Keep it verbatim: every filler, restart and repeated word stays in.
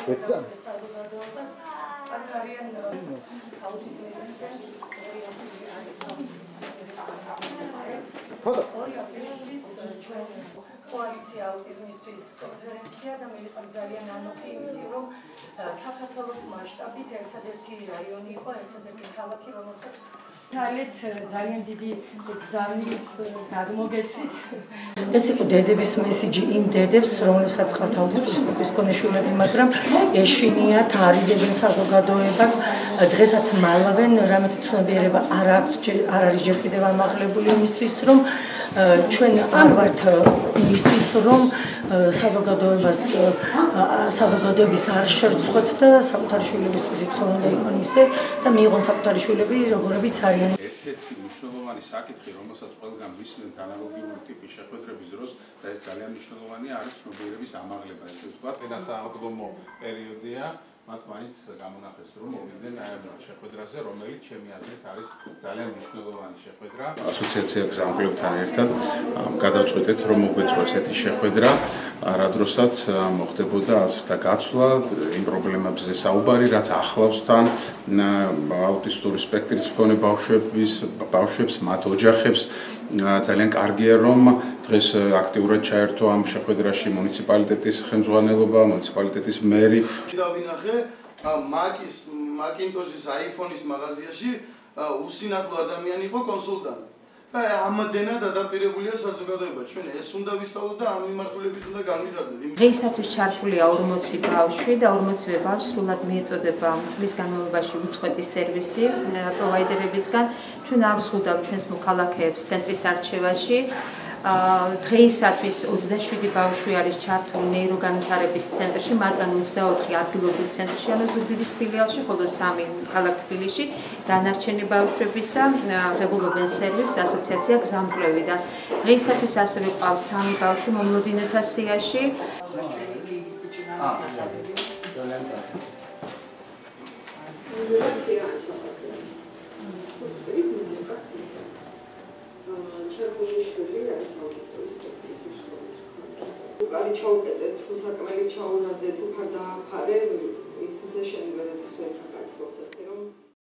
ეცა საზოგადოებას ანუ არიან აუტიზმის ცენტრის ფოტო ორი აპრილის ჩვენ კოალიცია აუტიზმისთვის კონფერენცია და მივიყავ ძალიან ანოქი იმით რომ საქართველოს მასშტაბით ერთადერთი რაიონი იყო ერთადერთი ქალაქი რომელსაც თალეთ ძალიან დიდი გზავნილს გადმოგეცით. ეს იყო დედების მესიჯი იმ დედებს, რომლებსაც ყავთ აუტისტური სპექტრის მქონე შვილები, მაგრამ ეშინიათ, არიდებენ საზოგადოებას, დღესაც მალავენ, რამეთი ცნობიერება არ აქვთ, არ არის ჯერ კიდევ ამაღლებული იმისთვის, რომ ჩვენ არ ვართ იმისთვის, რომ საზოგადოებას საზოგადოების არ შერცხვეთ და საკუთარი შვილებისთვის იცხოვონ და იქონ ისე და მიიღონ საკუთარი შვილები, როგორებიც არიან. ერთ-ერთი მნიშვნელოვანი საკითხი, რომელსაც ყველგან ვისმენთ ანალოგიური ტიპის შეხვედრების დროს და ეს ძალიან მნიშვნელოვანია, არის ცნობიერების ამაღლება. ესე ვთქვათ, ენასააღდგომო პერიოდია, მათ მაინც გამონახეს, რომ მოვიდნენ აი ამ შეხვედრაზე, რომელიც ჩემი აზრით არის ძალიან მნიშვნელოვანი შეხვედრა. ასოციაცია გზამკვლევთან ერთად გადავწყვეტეთ, რომ მოგვეწყო ესეთი შეხვედრა, რა დროსაც მოხდებოდა აზრთა გაცვლა იმ პრობლემებზე საუბარი, რაც ახლავს თან აუტისტური სპექტრის მქონე ბავშვების, ბავშვებს, მათ ოჯახებს. ძალიან კარგია, რომ დღეს აქტიურად ჩაერთო ამ შეხვედრაში მუნიციპალიტეტის ხელმძღვანელობა, მუნიციპალიტეტის მერი. დავინახე მაკის მაკინტოშის აიფონის მაღაზიაში უსინათლო ადამიანი იყო კონსულტანტი. და ამდენად ადაპტირებულია საზოგადოება. ჩვენ ეს უნდა ვისწავლოთ და ამ მიმართულებით უნდა განვითარდეთ. დღეისათვის ჩართულია ორმოცი ბავშვი და ორმოცივე ბავშვს სრულად მიეწოდება წლის განმავლობაში უწყვეტი სერვისი პროვაიდერებისგან. ჩვენ არ ვზღუდავთ ჩვენს მოქალაქეებს ცენტრის არჩევაში. დღეისათვის ოცდაშვიდი ბავშვი არის ჩართული ნეიროგანვითარების ცენტრში, მათგან ოცდაოთხი ადგილობრივ ცენტრში, ანუ ზუგდიდის ფილიალში, ხოლო სამი ქალაქ თბილისში. დანარჩენი ბავშვებისა ღებულობენ სერვისს ასოციაცია გზამკვლევიდან. დღეისათვის ასევე ყავს სამი ბავშვი მომლოდინეთა სიაში. Ari ჩაუკეტეთ, თუ საკმელი ჩაუნაზე, თუ ფარ დააფარე, ის უსაშენებელი ეს ვერ ხარ გაჩვენს, ასე რომ